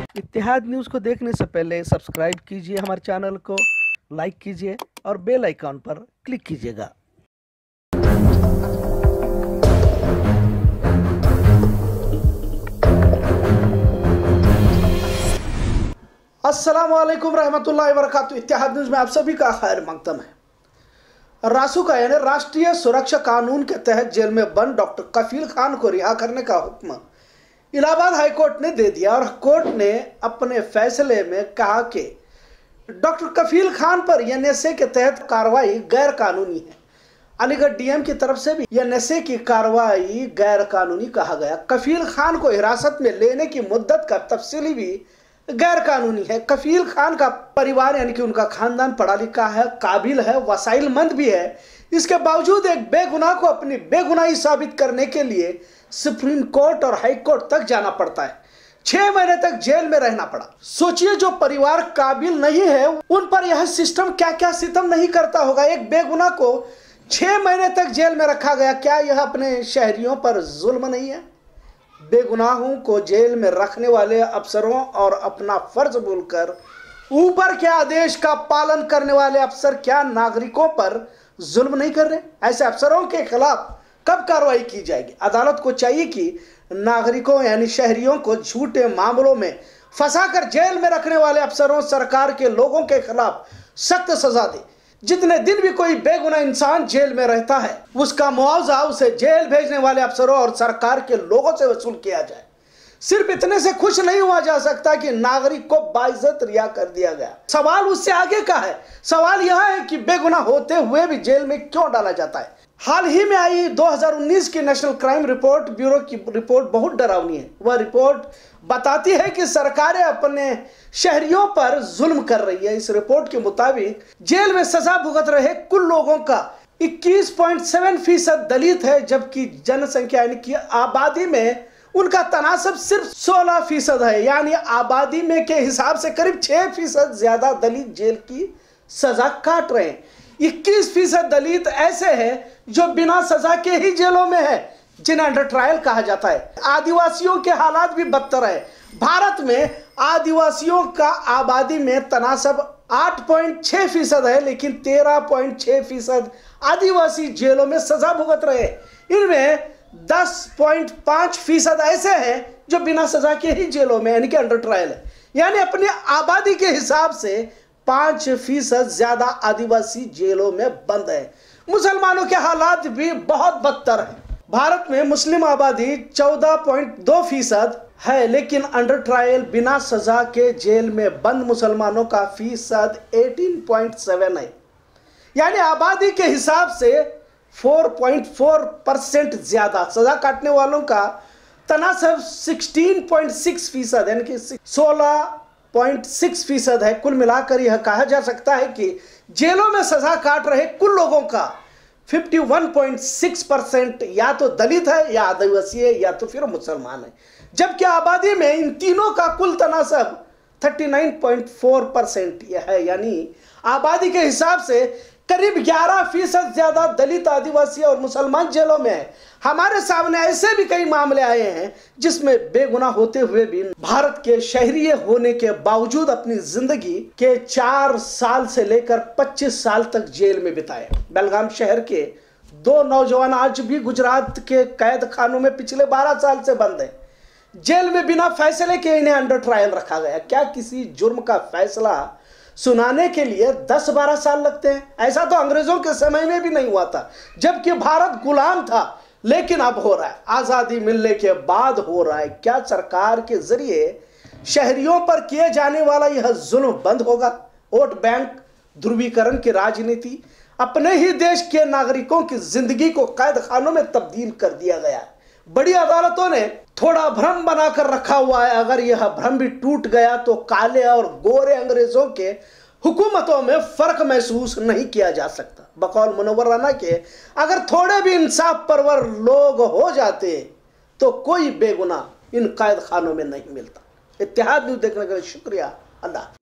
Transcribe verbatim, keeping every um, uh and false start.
इत्तेहाद news को देखने से पहले सब्सक्राइब कीजिए हमारे चैनल को, लाइक कीजिए और बेल आइकॉन पर क्लिक कीजिएगा। अस्सलाम वालेकुम रहमतुल्लाहि व बरकातुहू। इत्तेहाद न्यूज़ में आप सभी का खैर मकदम है। रासुका यानी राष्ट्रीय सुरक्षा कानून के तहत जेल में बंद डॉक्टर कफील खान को रिहा करने का हुक्म इलाहाबाद हाई कोर्ट ने दे दिया और कोर्ट ने अपने फैसले में कहा कि डॉक्टर कफील खान पर एनएसए के तहत कार्रवाई गैर कानूनी है। अलीगढ़ डीएम की तरफ से भी एनएसए की कार्रवाई गैर कानूनी कहा गया। कफील खान को हिरासत में लेने की मुद्दत का तफसीली भी गैर कानूनी है। कफील खान का परिवार यानी कि उनका खानदान पढ़ा लिखा है, काबिल है, वसाइलमंद भी है। इसके बावजूद एक बेगुनाह को अपनी बेगुनाही साबित करने के लिए सुप्रीम कोर्ट और हाई कोर्ट तक जाना पड़ता है। छह महीने तक जेल में रहना पड़ा। सोचिए, जो परिवार काबिल नहीं है उन पर यह सिस्टम क्या क्या सितम नहीं करता होगा। एक बेगुनाह को छह महीने तक जेल में रखा गया। क्या यह अपने शहरियों पर जुल्म नहीं है? बेगुनाहों को जेल में रखने वाले अफसरों और अपना फर्ज भूलकर ऊपर के आदेश का पालन करने वाले अफसर क्या नागरिकों पर जुल्म नहीं कर रहे? ऐसे अफसरों के खिलाफ कब कार्रवाई की जाएगी? अदालत को चाहिए कि नागरिकों यानी शहरियों को झूठे मामलों में फंसाकर जेल में रखने वाले अफसरों, सरकार के लोगों के खिलाफ सख्त सजा दे। जितने दिन भी कोई बेगुनाह इंसान जेल में रहता है उसका मुआवजा उसे जेल भेजने वाले अफसरों और सरकार के लोगों से वसूल किया जाए। सिर्फ इतने से खुश नहीं हुआ जा सकता कि नागरिक को बाइज्जत रिहा कर दिया गया। सवाल उससे आगे का है। सवाल यह है कि बेगुनाह होते हुए भी जेल में क्यों डाला जाता है। हाल ही में आई दो हज़ार उन्नीस की नेशनल क्राइम रिपोर्ट ब्यूरो की रिपोर्ट बहुत डरावनी है। वह रिपोर्ट बताती है कि सरकारें अपने शहरियों पर जुल्म कर रही है। इस रिपोर्ट के मुताबिक जेल में सजा भुगत रहे कुल लोगों का इक्कीस पॉइंट सात फीसद दलित है, जबकि जनसंख्या यानी कि आबादी में उनका तनासब सिर्फ सोलह फीसद है। यानी आबादी में के हिसाब से करीब छह फीसद ज्यादा दलित जेल की सजा काट रहे हैं। इक्कीस फीसद दलित ऐसे हैं जो बिना सजा के ही जेलों में है, जिन्हें अंडर ट्रायल कहा जाता है। आदिवासियों के हालात भी बदतर है। भारत में आदिवासियों का आबादी में तनासब आठ पॉइंट छह फीसद है, लेकिन तेरह पॉइंट छह फीसद आदिवासी जेलों में सजा भुगत रहे। इनमें दस पॉइंट पाँच फीसद ऐसे हैं जो बिना सजा के ही जेलों में यानी कि अंडर ट्रायल है। यानी अपनी आबादी के हिसाब से पाँच फीसद ज्यादा आदिवासी जेलों में बंद है। मुसलमानों के हालात भी बहुत बदतर है। भारत में मुस्लिम आबादी चौदह पॉइंट दो फीसद है, लेकिन अंडर ट्रायल बिना सजा के जेल में बंद मुसलमानों का फीसद अठारह पॉइंट सात है। यानी आबादी के हिसाब से चार पॉइंट चार परसेंट ज्यादा सजा काटने वालों का तनासब सोलह पॉइंट छह फीसद यानी कि सोलह पॉइंट छह फीसद है। कुल मिलाकर यह कहा जा सकता है कि जेलों में सजा काट रहे कुल लोगों का इक्यावन पॉइंट छह परसेंट या तो दलित है, या आदिवासी है, या तो फिर मुसलमान है, जबकि आबादी में इन तीनों का कुल तनासब उनतालीस पॉइंट चार परसेंट है। यानी आबादी के हिसाब से करीब ग्यारह फीसद ज्यादा दलित, आदिवासी और मुसलमान जेलों में है। हमारे सामने ऐसे भी कई मामले आए हैं जिसमें बेगुनाह होते हुए भी भारत के शहरी होने के बावजूद अपनी जिंदगी के चार साल से लेकर पच्चीस साल तक जेल में बिताए। बेलगाम शहर के दो नौजवान आज भी गुजरात के कैद खानों में पिछले बारह साल से बंद है। जेल में बिना फैसले के इन्हें अंडर ट्रायल रखा गया। क्या किसी जुर्म का फैसला सुनाने के लिए दस बारह साल लगते हैं? ऐसा तो अंग्रेजों के समय में भी नहीं हुआ था, जबकि भारत गुलाम था। लेकिन अब हो रहा है, आजादी मिलने के बाद हो रहा है। क्या सरकार के जरिए शहरियों पर किए जाने वाला यह जुल्म बंद होगा? वोट बैंक, ध्रुवीकरण की राजनीति, अपने ही देश के नागरिकों की जिंदगी को कैद खानों में तब्दील कर दिया गया है। बड़ी अदालतों ने थोड़ा भ्रम बनाकर रखा हुआ है। अगर यह भ्रम भी टूट गया तो काले और गोरे अंग्रेजों के हुकूमतों में फर्क महसूस नहीं किया जा सकता। बकौल मुनव्वर राना के अगर थोड़े भी इंसाफ परवर लोग हो जाते तो कोई बेगुनाह इन कैद खानों में नहीं मिलता। इत्तेहाद न्यूज़ देखने के लिए शुक्रिया। अल्लाह।